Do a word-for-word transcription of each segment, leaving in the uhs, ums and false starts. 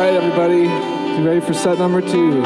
right, everybody, you ready for set number two?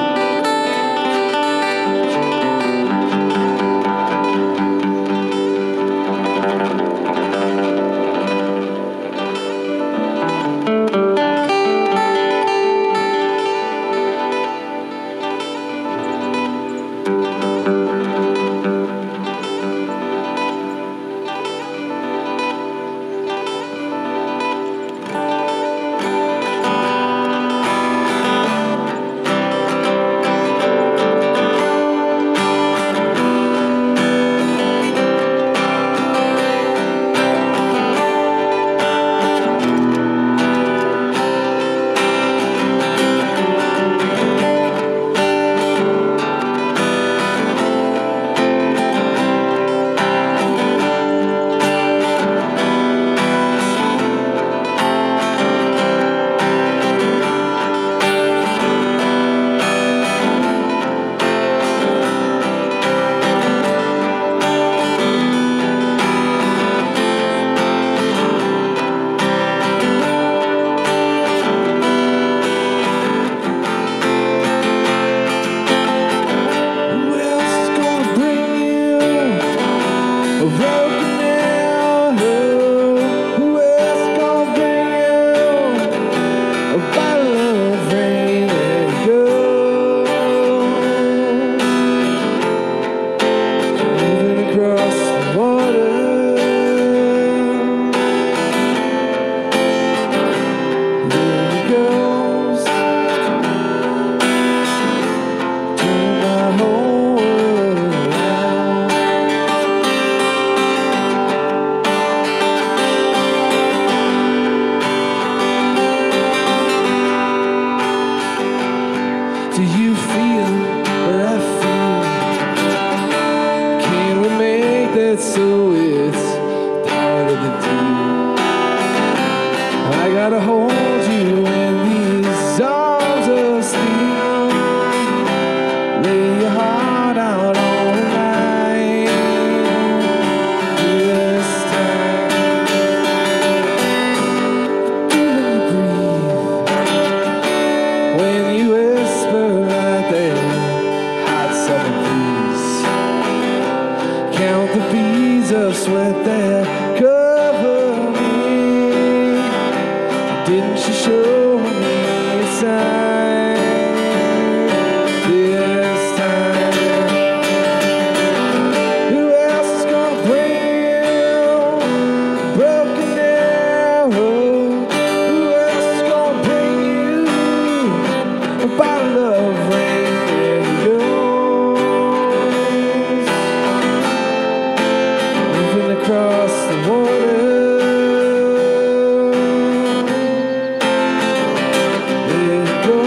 Do you feel what I feel? Can we make that so it's part of the deal? I gotta hold you in these arms of steel. Lay your heart out on the line this time. Do you breathe when you whisper right there, hot summer breeze? Count the beads of sweat that cover me. Didn't you show me a sign this time? Who else is gonna bring you a broken arrow? Who else is gonna bring you a bottle of rain? There he goes, moving across the water. There he goes.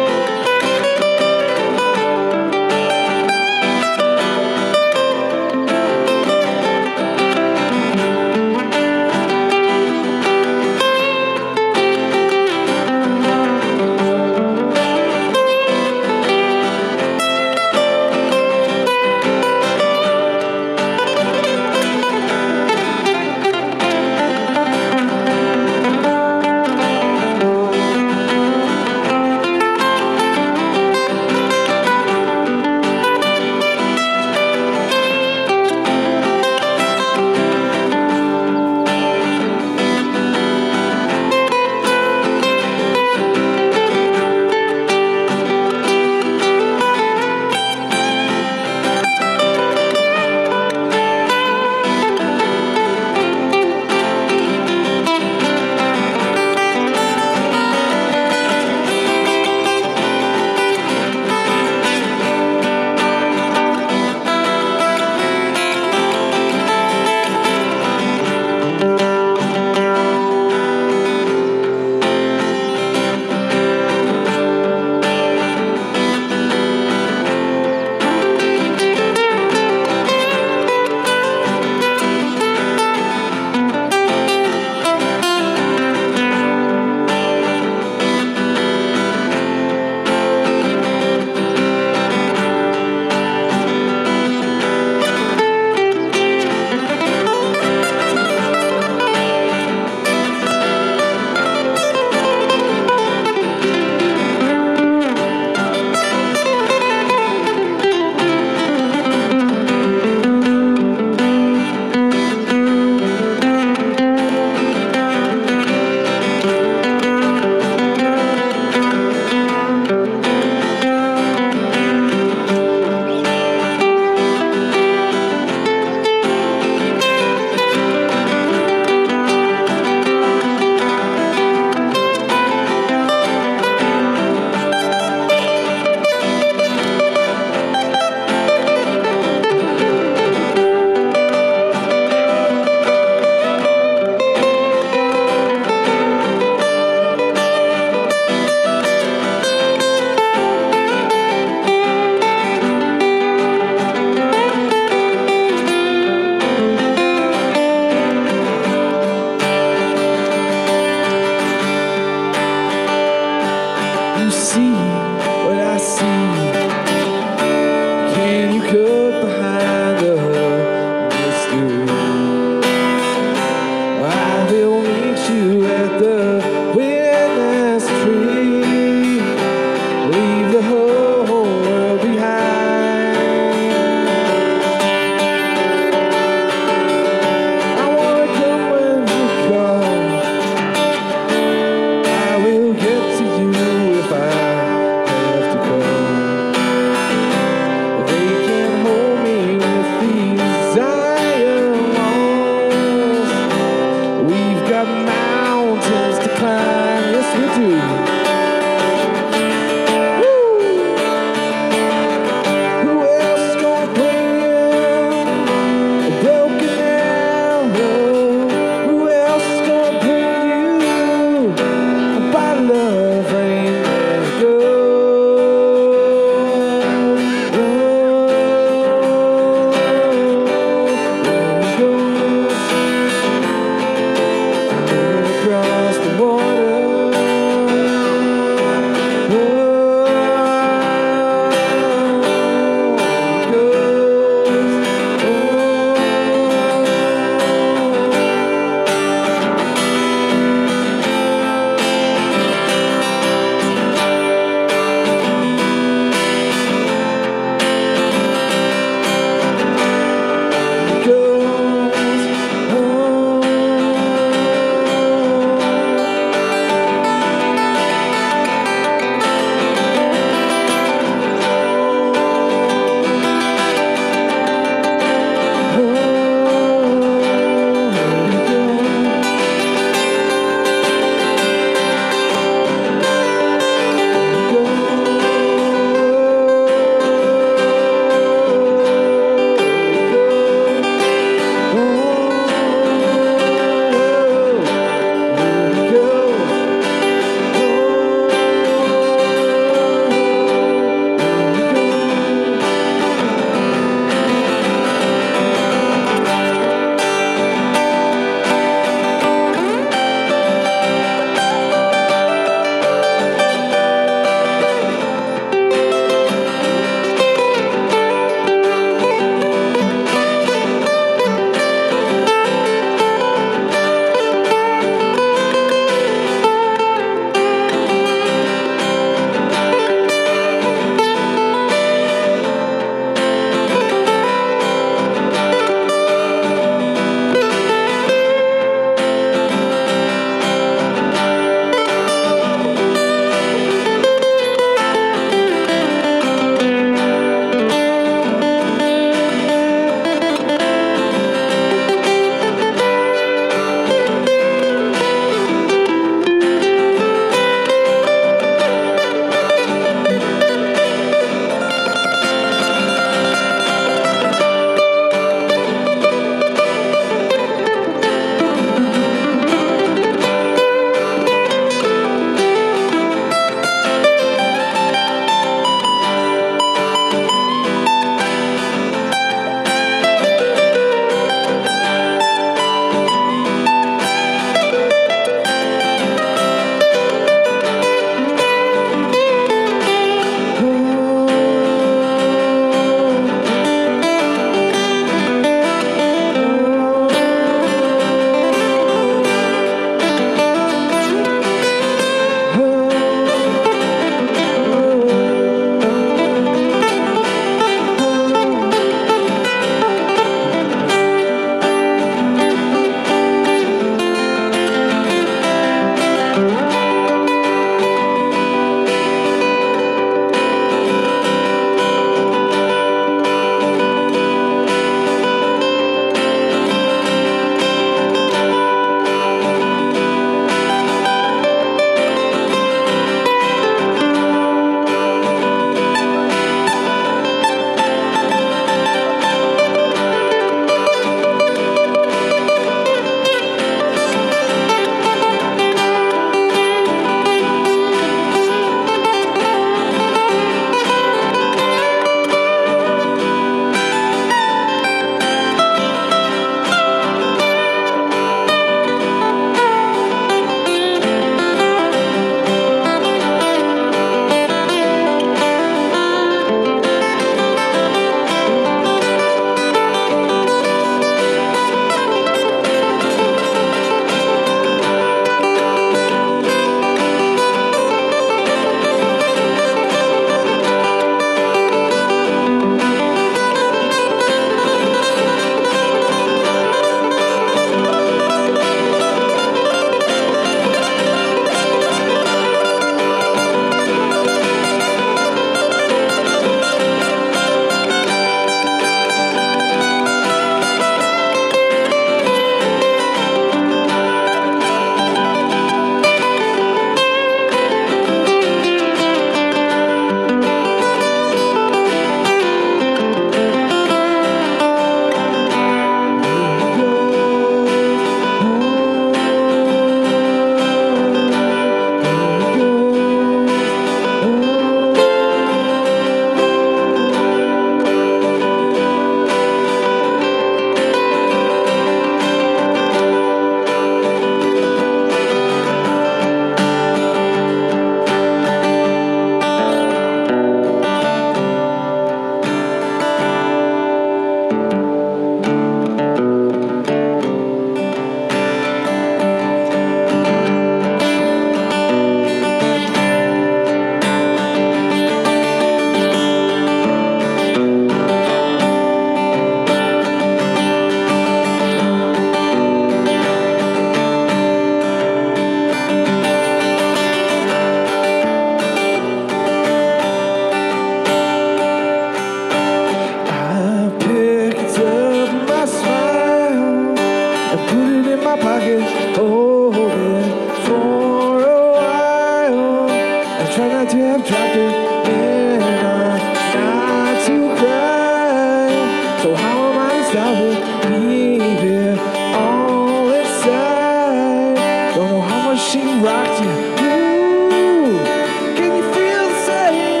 So how am I to stop it? Leave it all inside. Don't know how much she rocked you. Ooh, can you feel the same?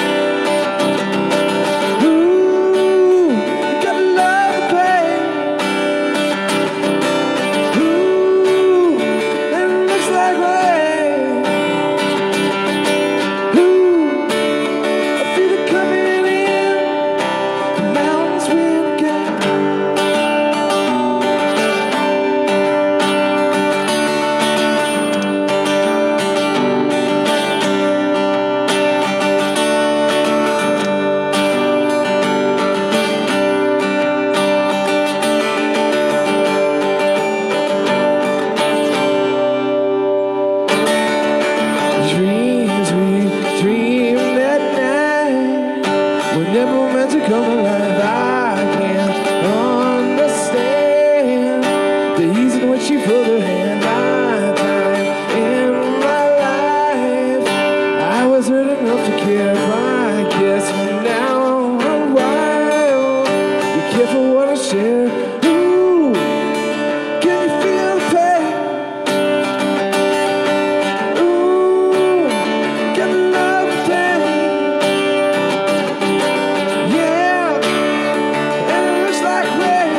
Ooh, you gotta love the pain. Ooh, and it looks like rain. Ooh, I feel it coming in. The mountains will again. Dreams we dreamed at night were never meant to come alive. I can't understand the ease in which you put her hand. My time in my life, I was hurt enough to care. I guess now I'm wild. Be careful what I share. Ooh, can you feel the pain? Ooh, gotta love the pain. Yeah, and it looks like rain.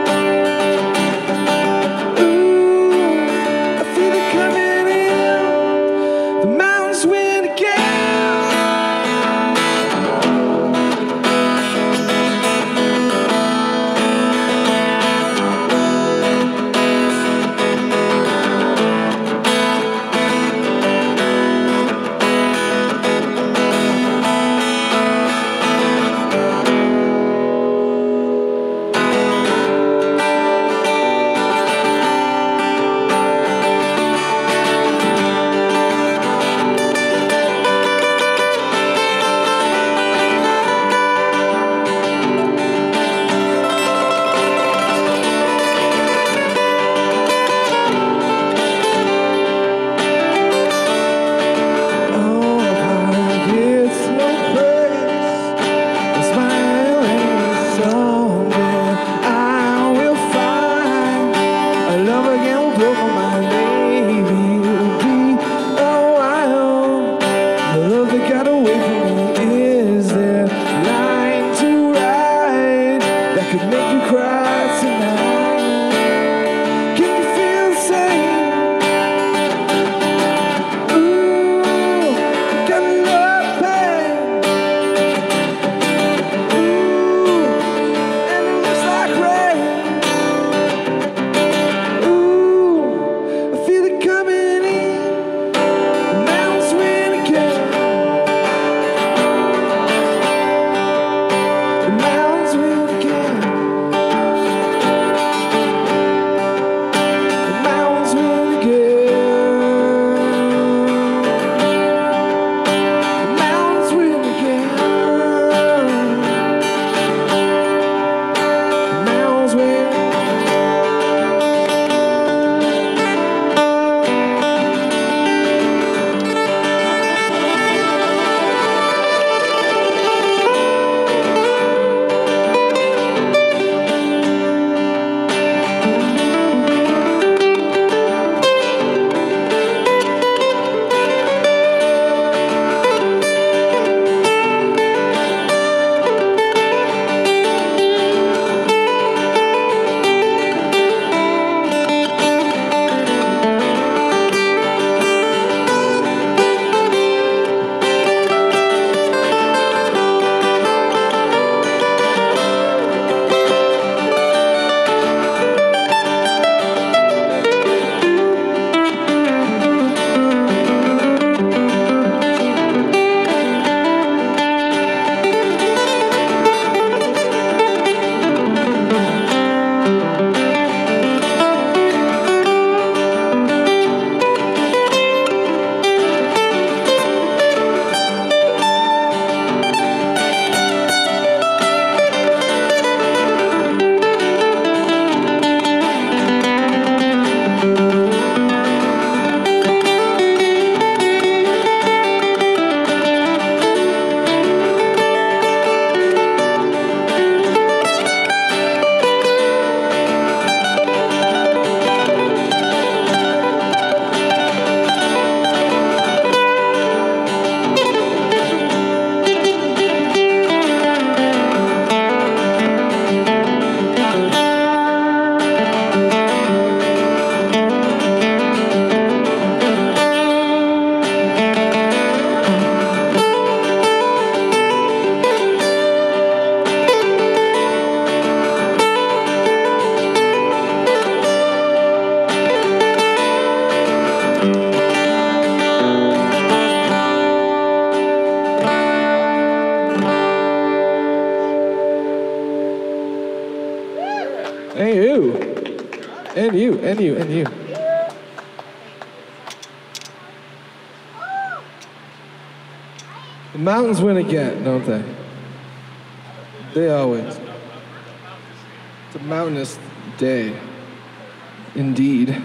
Ooh, I feel it coming in. The mountains win again. Could make you cry tonight. Can you feel the same? Ooh, gotta love pain. Ooh, and it looks like rain. Ooh, I feel it coming in. The mountains win again. The mountains win again. And you. And you, and you, and you. The mountains win again, don't they? They always. It's a mountainous day, indeed.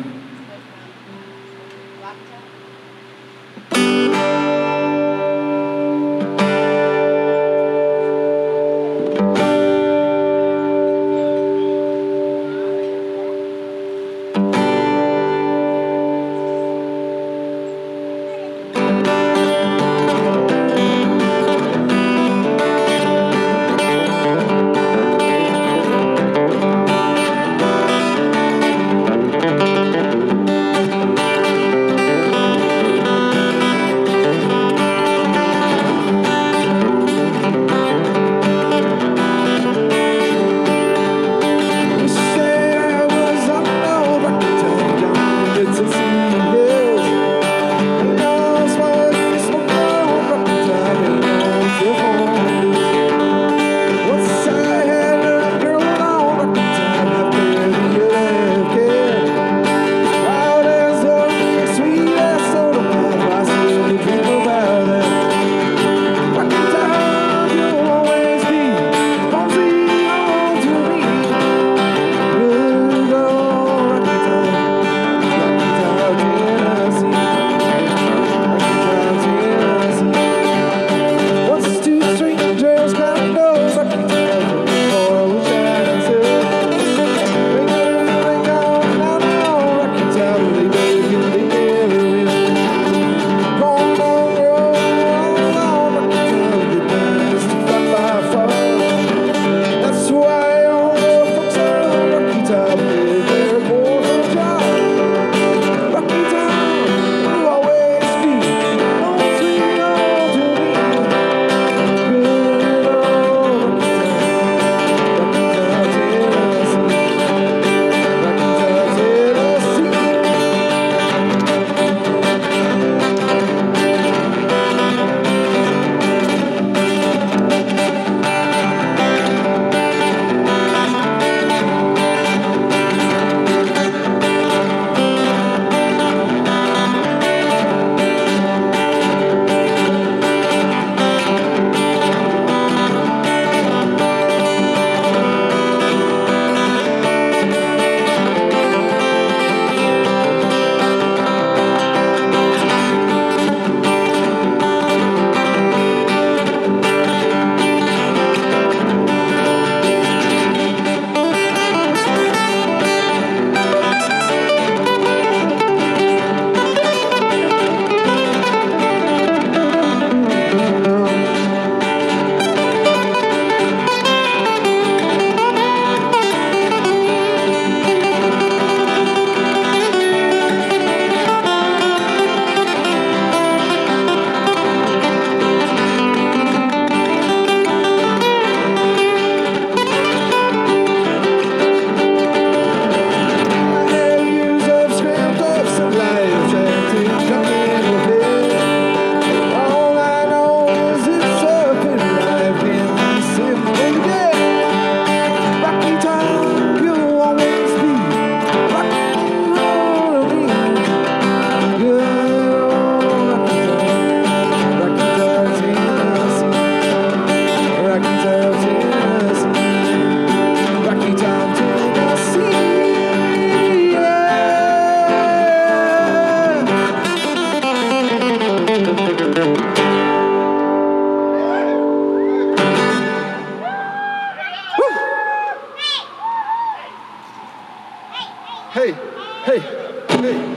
Hey, hey, hey.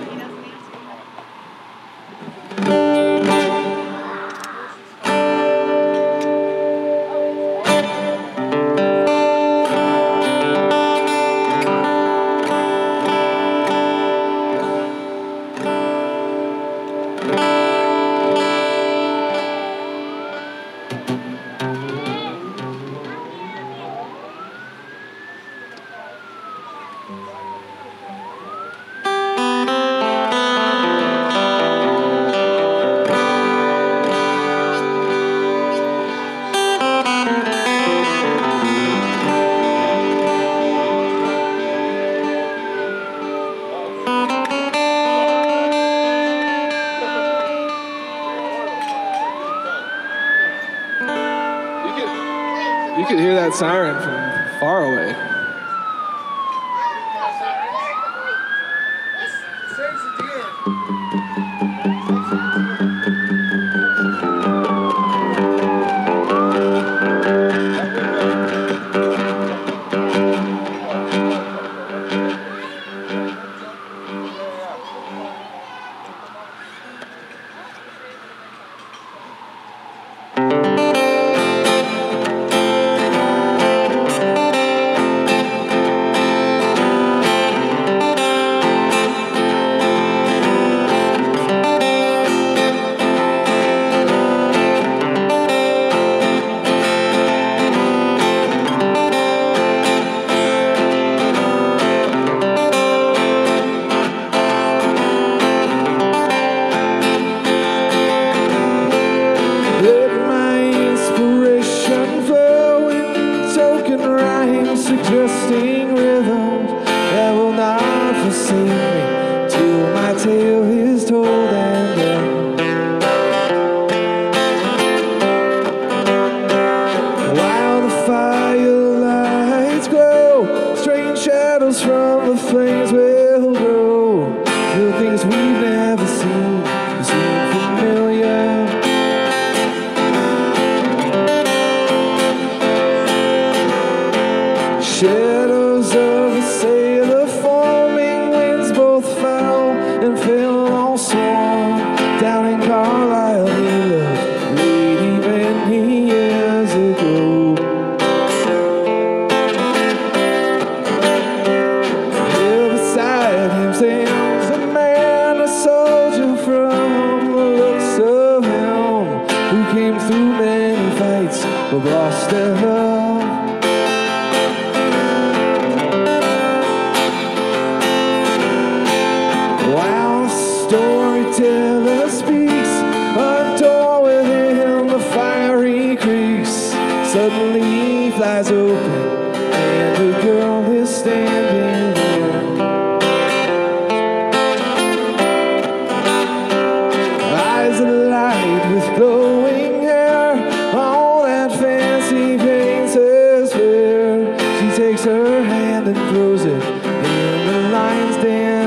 that siren from far away. Suggesting rhythms that will not forsake me till my tale is told and done. While the firelights glow, strange shadows from the flames will grow till things we've never seen seem familiar. Shadows of a sailor forming, winds both foul and fell on swarm. Down in Carlisle, he loved lady many years ago. Here beside him stands a man, a soldier from the looks of him, who came through many fights but lost their love. Storyteller speaks, a door within the fiery creeks suddenly flies open, and a girl is standing there. Eyes alight with glowing hair, all that fancy paint says fair. She takes her hand and throws it in the lion's den.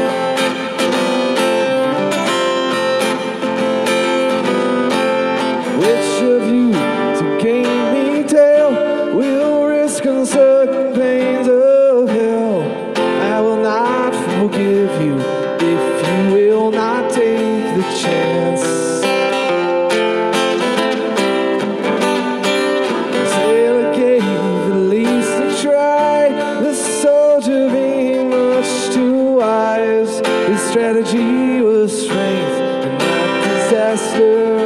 Uncertain pains of hell, I will not forgive you if you will not take the chance. The sailor gave at least a try, the soldier being much too wise. His strategy was strength and not disaster.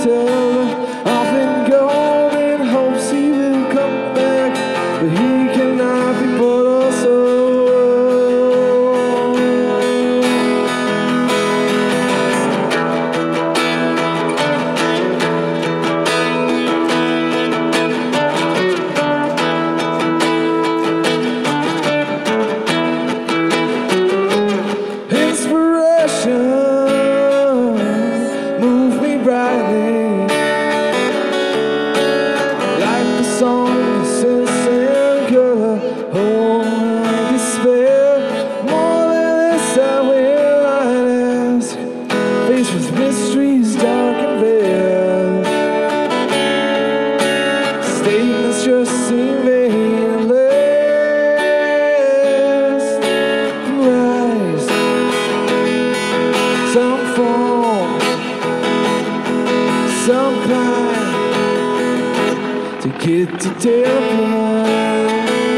tell off and go in hopes he will come back, but he cannot be but also. Move me brightly, like the song of sense and color. Oh, my despair, more than this I will I ask. Faced with mysteries dark and veiled, statements just seem vain and last. Rise, some fall, some climb to get to Terrapin.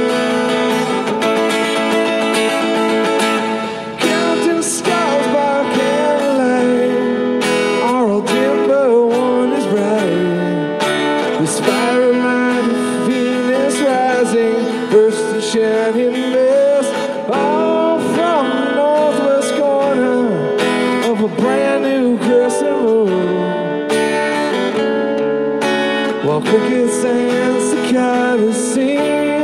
Counting stars by candlelight are all dim, but one is bright. The spiral line of Venus rising, burst and shining mist, all from the northwest corner of a brand new crescent moon. While crickets and cicadas sing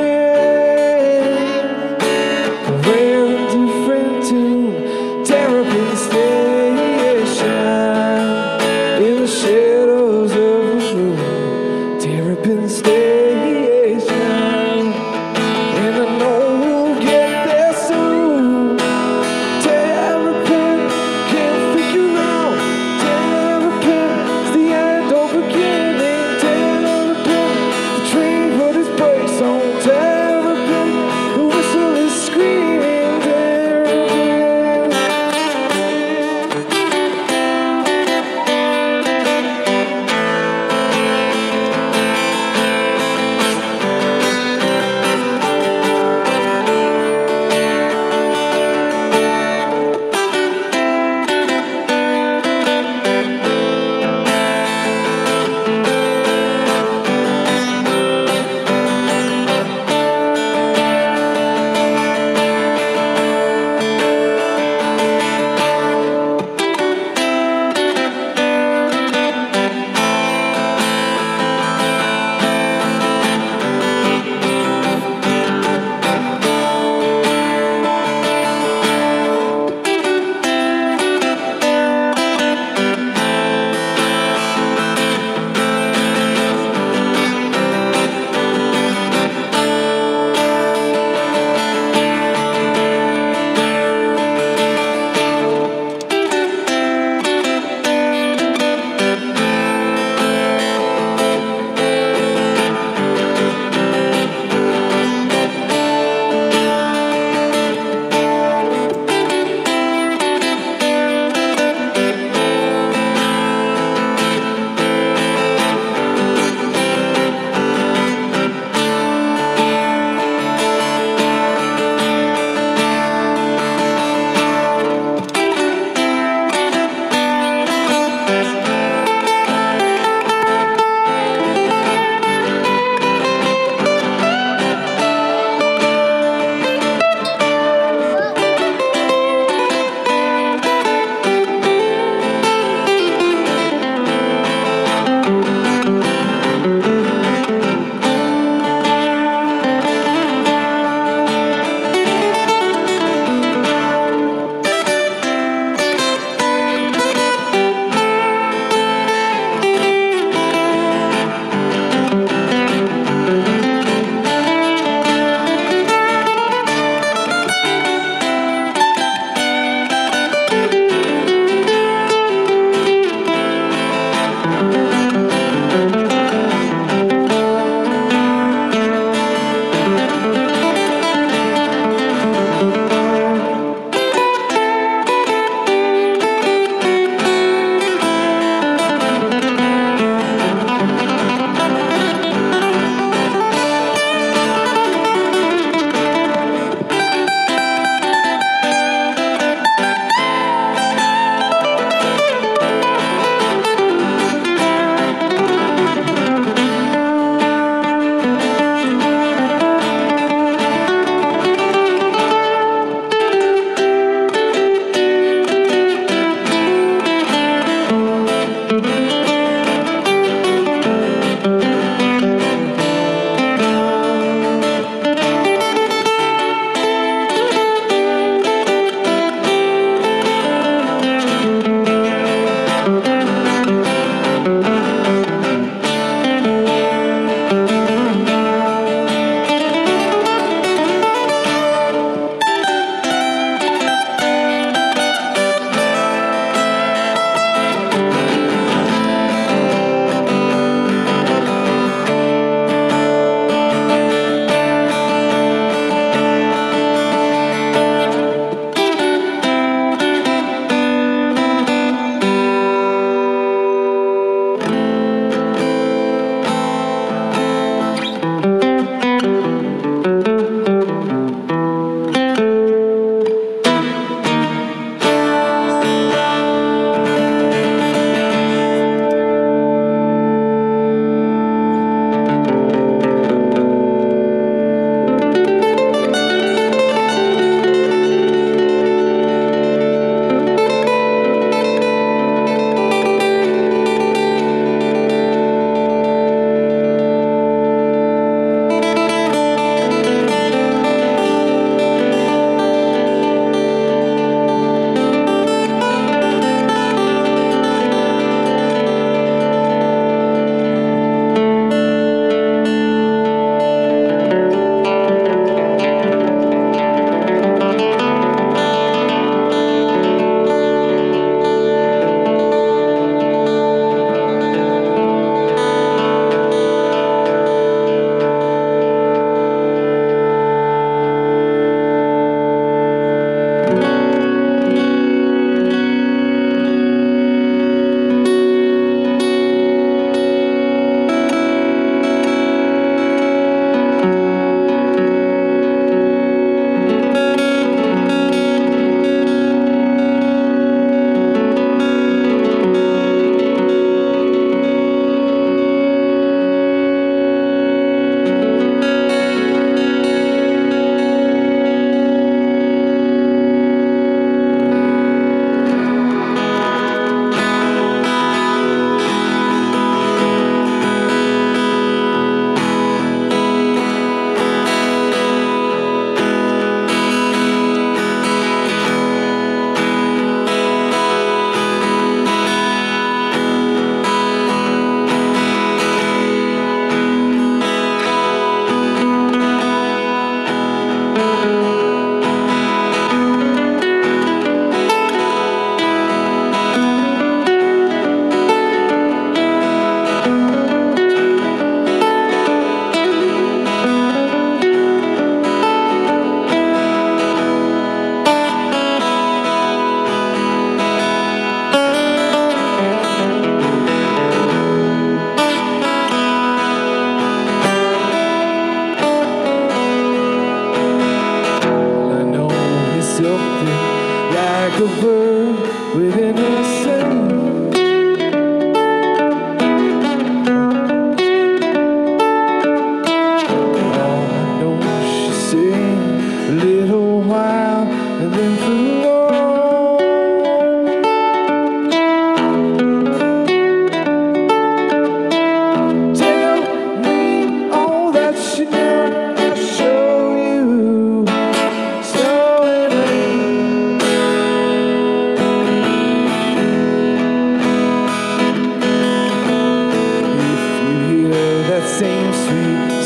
a rare and different tune, Terrapin Station in the shadows of the moon. Terrapin Station, and I know we'll get there soon. Terrapin, can't figure out. Terrapin's the end or beginning. Terrapin, the train put its brakes on.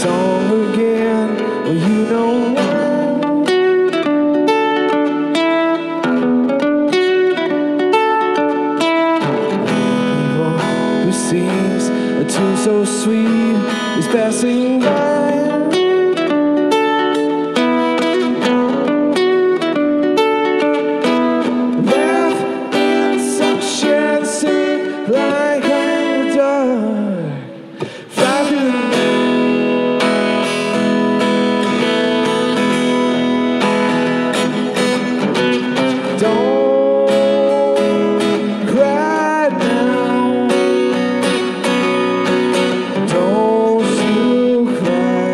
song again. Well, you know why. Evil who seems a tune so sweet is passing by. Laugh in sunshine, sing like I'm the dark. Fly through the don't cry now. Don't you cry.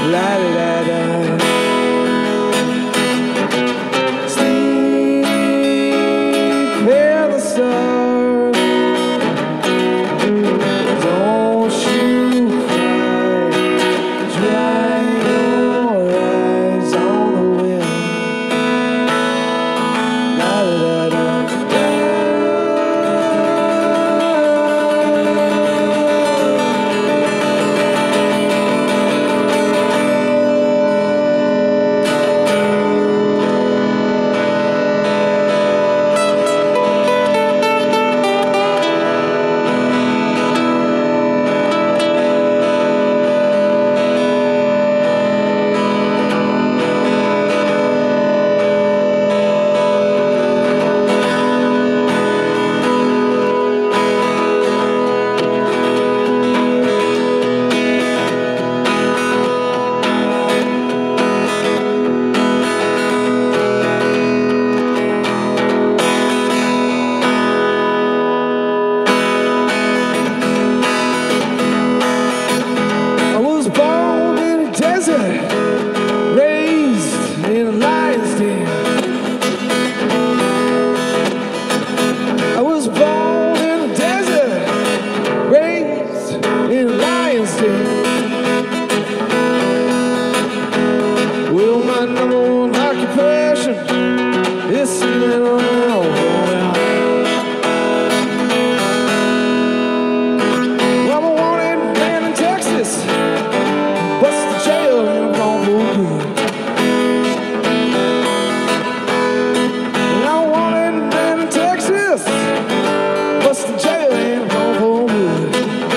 La-da-da-da. Sleep in the sun. Don't you cry. Dry your eyes on the wind. La-da-da-da. I was born in a desert, raised in a lion's den. I was born in a desert, raised in a lion's den. Well, my number one occupation is stealing around. I'm a wanted man in Texas. Bust the jail and I'm gone for good. And I wanted a man in Texas. Bust the jail and I'm gone for good.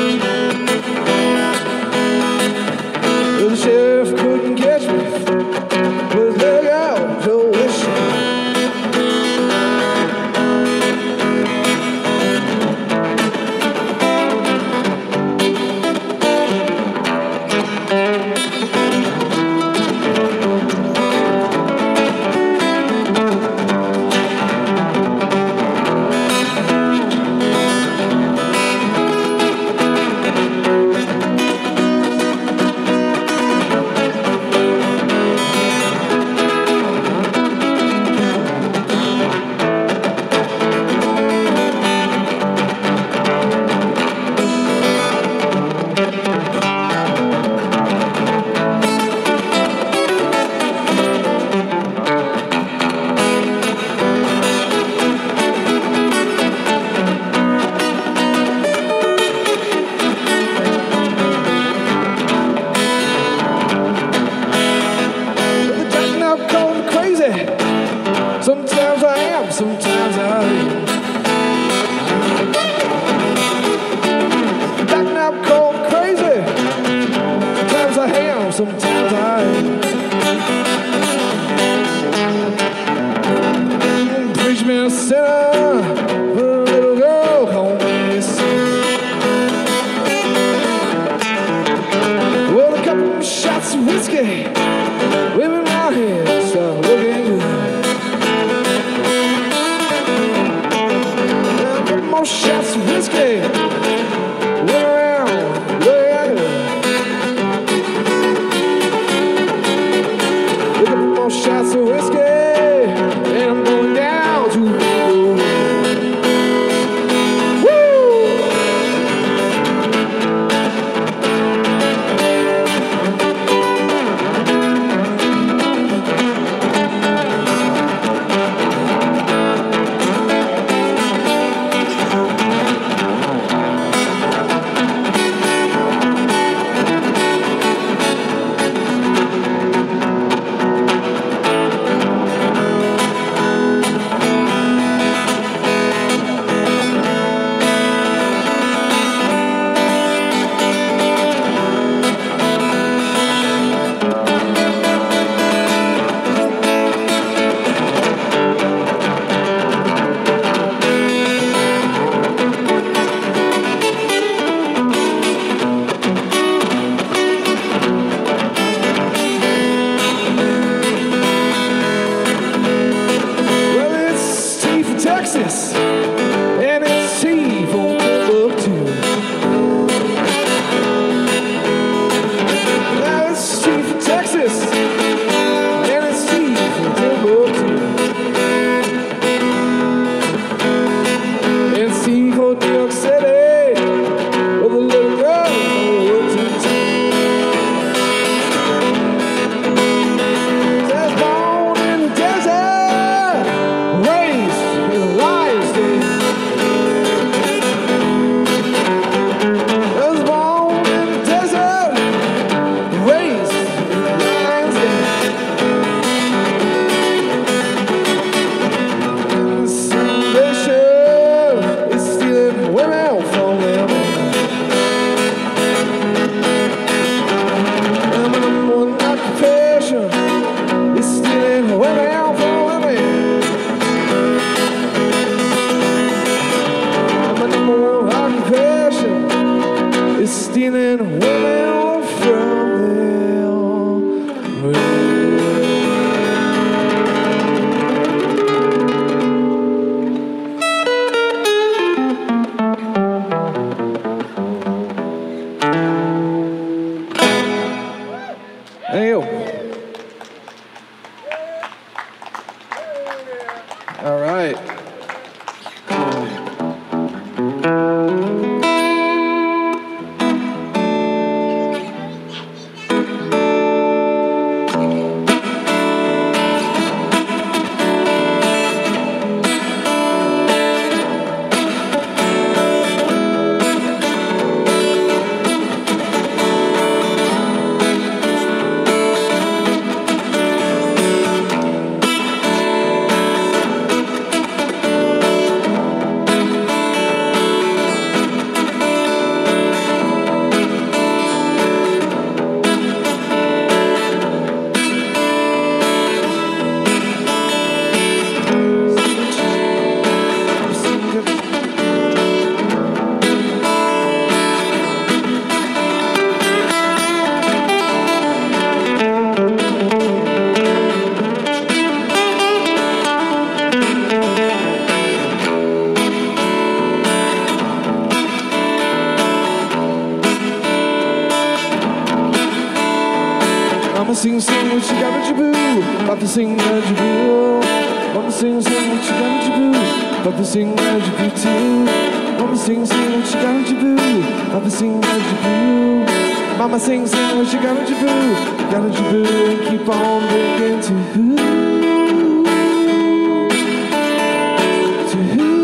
Well, the sheriff couldn't catch me. But look out, Joe Wish. Sometimes I am, sometimes I am. Back now I'm cold and crazy. Sometimes I am, sometimes I am. Preach me a sinner, but a little girl called me a sinner. Well, a couple shots of whiskey, women my head start looking good. More shots of whiskey, went around, look at it. Look at more shots of whiskey, and I'm going down to the road. Woo! Thank you. All right. Mama sing, sing what you got to do. Papa sing what you do. Mama sing, sing what you got to do. Papa sing what you do too. Mama sing, sing what you got to do. Papa sing what you do. Mama sing, sing what you got to do. Got to do and keep on breaking to who? To who?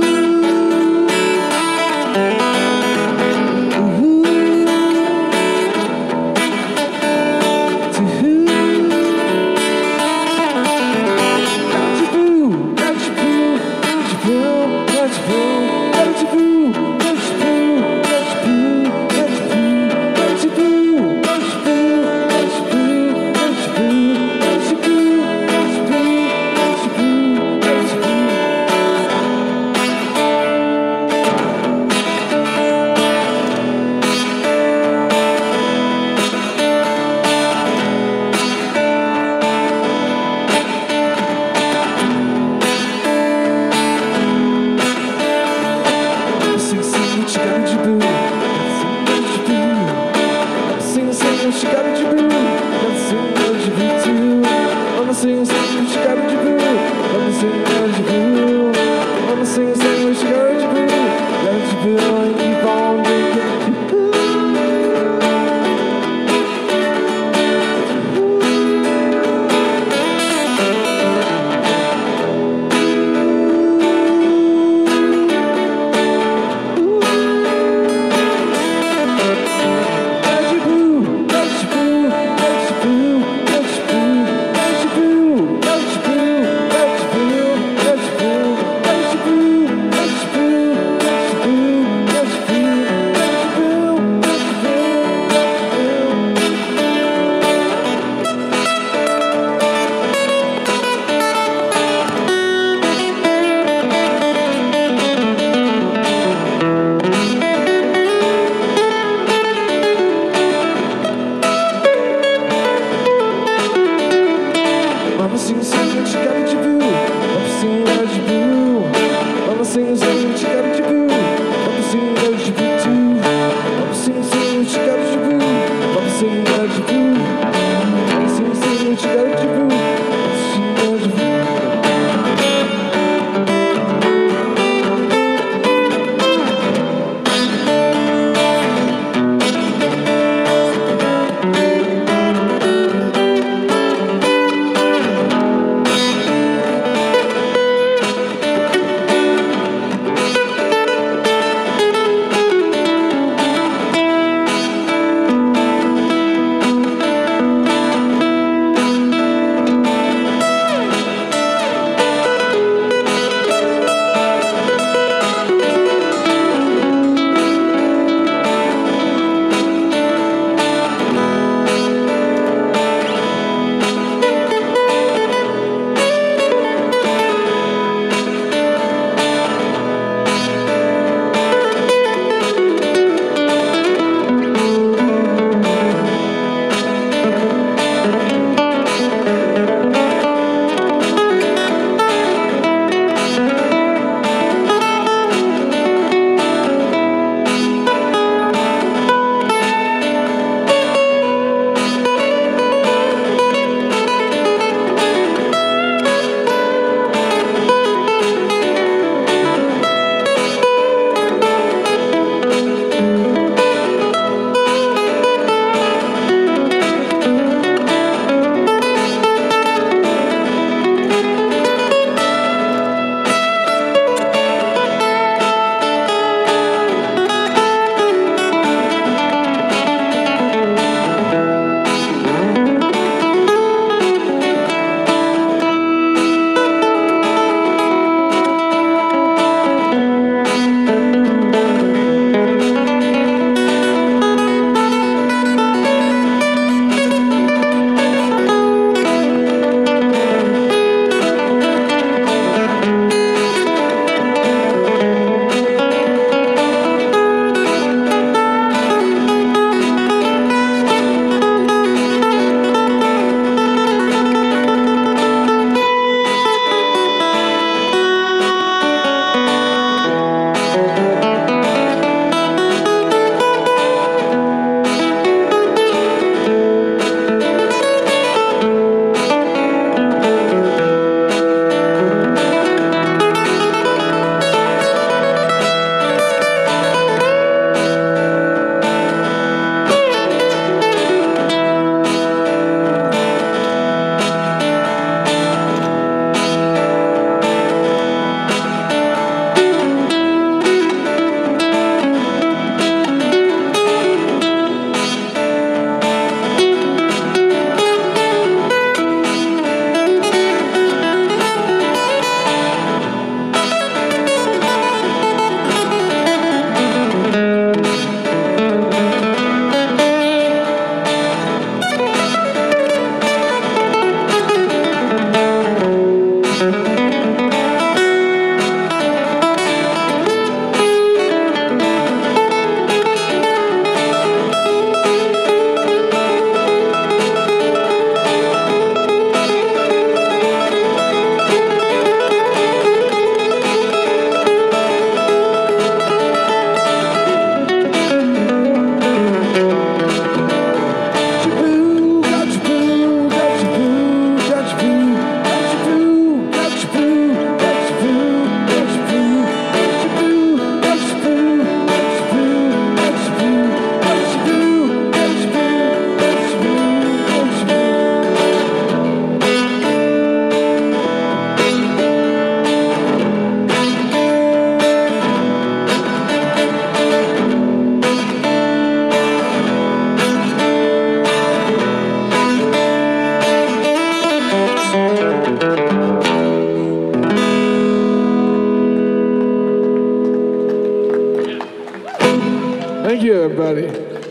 you, everybody.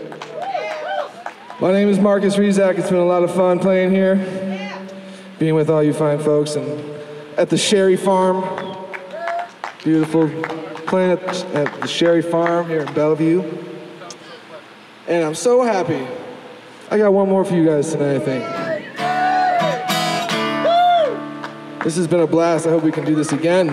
My name is Marcus Rezak. It's been a lot of fun playing here, being with all you fine folks, and at the Sherry Farm. Beautiful, playing at, at the Sherry Farm here in Bellevue. And I'm so happy. I got one more for you guys tonight, I think. This has been a blast. I hope we can do this again.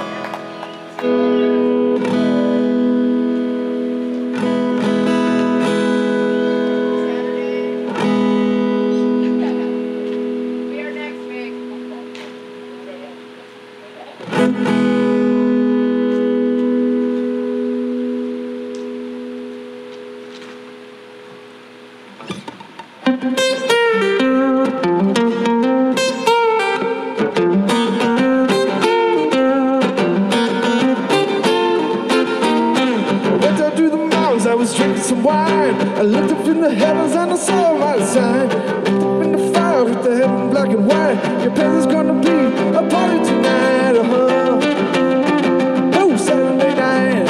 I was drinking some wine. I looked up in the heavens and I saw a mighty sign. Looked up in the fire with the heaven black and white. Your parents gonna be a party tonight. Uh-huh. Oh, Saturday night.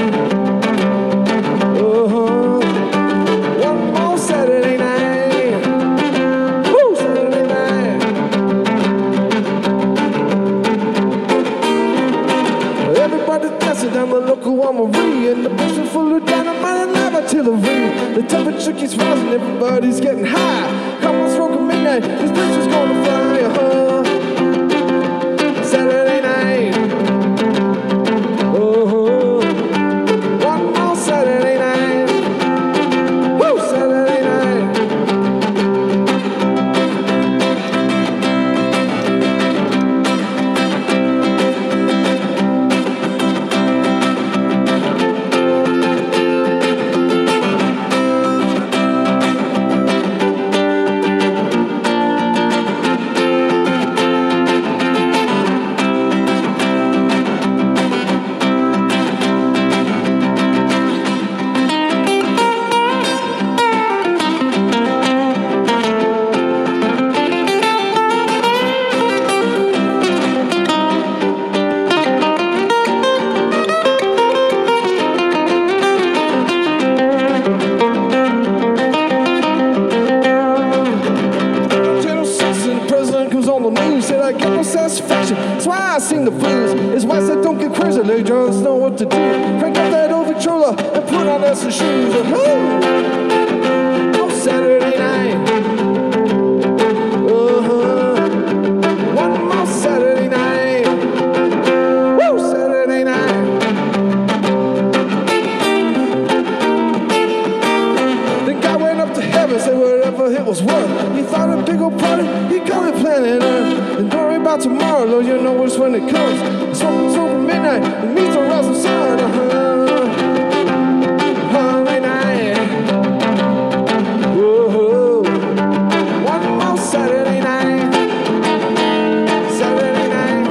Uh-huh. One more Saturday night. Woo, Saturday night. Everybody dancing down the local Armory, and the basement full of dynamite and artillery. The temperature keeps rising, everybody's getting high. Come on, smoke at midnight, this place is gonna fly. Uh-huh. Saturday night. Uh-huh. One more Saturday night. Woo, Saturday night. Said I get no satisfaction, that's why I sing the blues. It's why I said don't get crazy, they just know what to do. Crank up that old Victrola and put on us some shoes. Oh, Saturday night. Uh-huh. One more Saturday night. Woo, Saturday night. Then God went up to heaven, said whatever it was worth. He thought a big old party, he called it planet Earth. And don't worry about tomorrow, Lord, you know it's when it comes. Smoking till midnight, and meets the rising sun. Uh-huh. Holiday night. Whoa. One more Saturday night. Saturday night.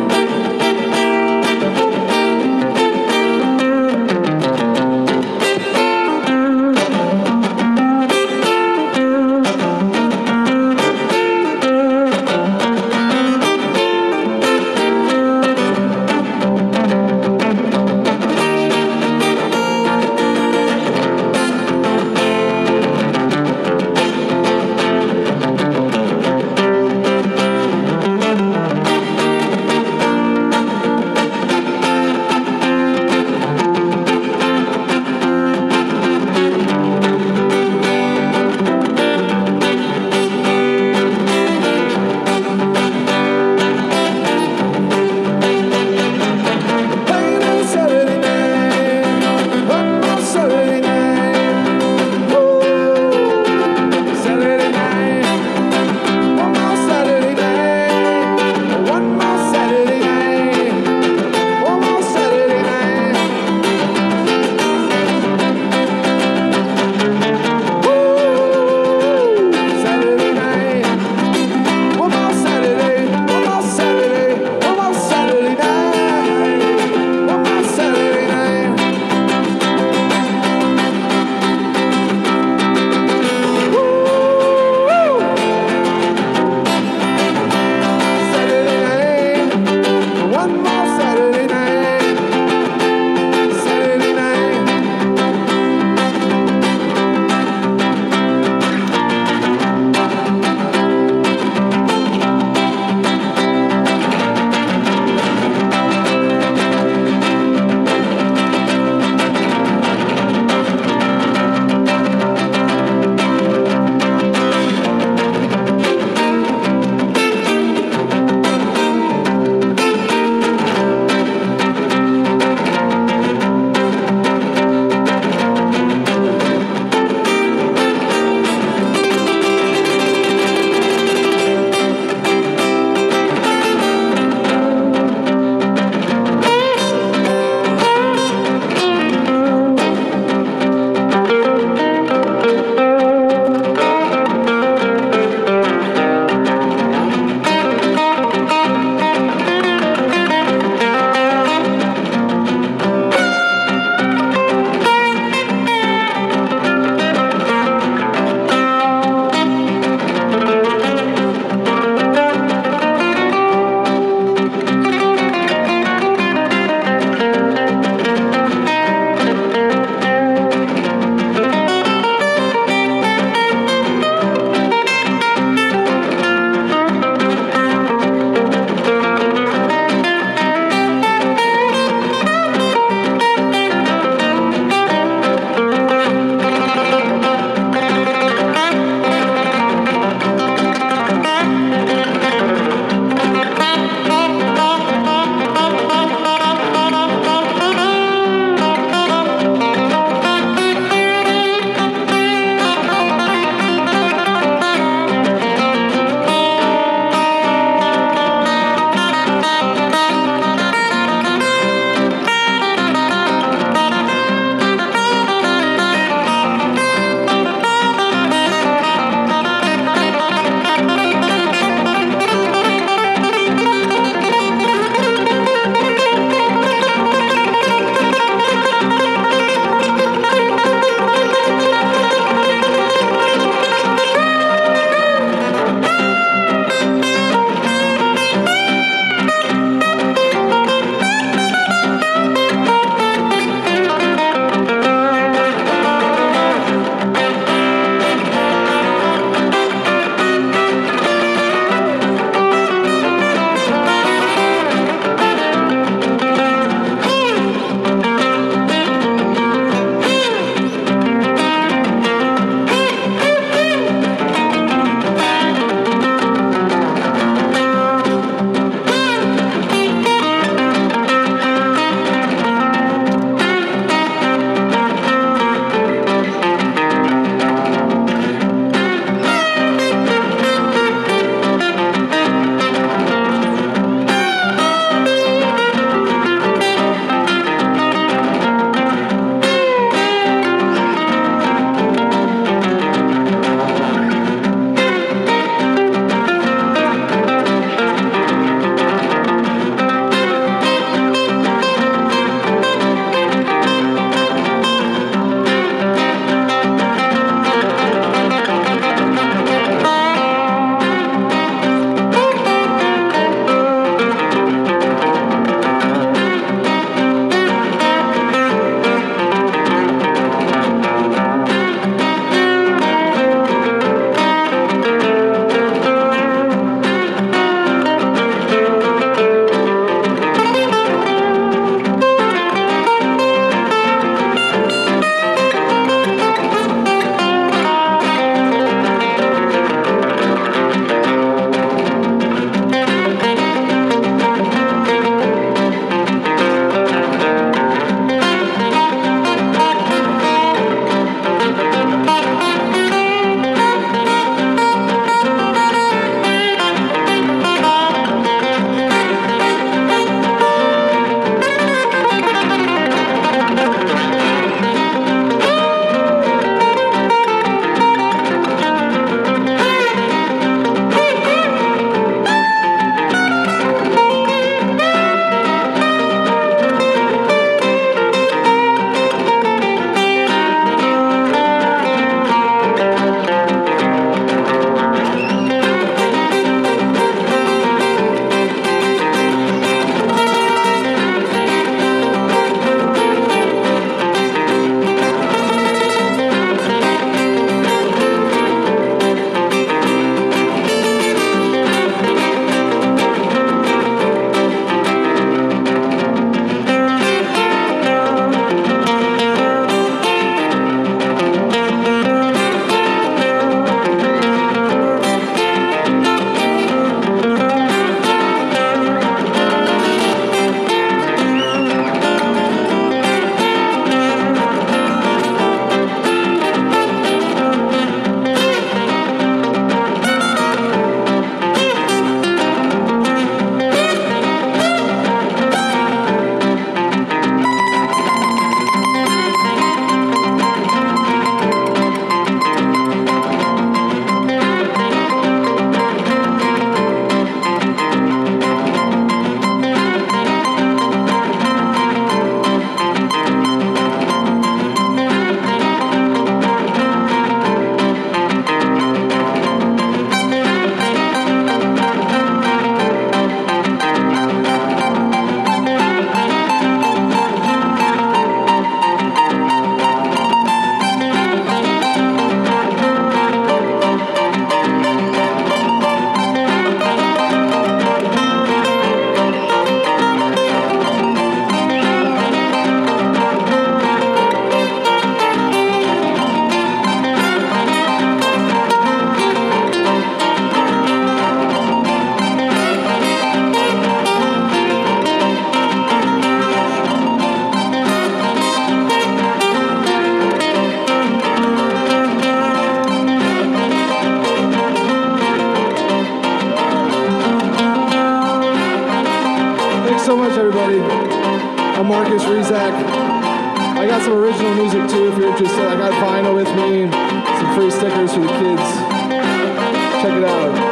so much, everybody. I'm Marcus Rezak. I got some original music too if you're interested. I got vinyl with me, some free stickers for the kids. Check it out.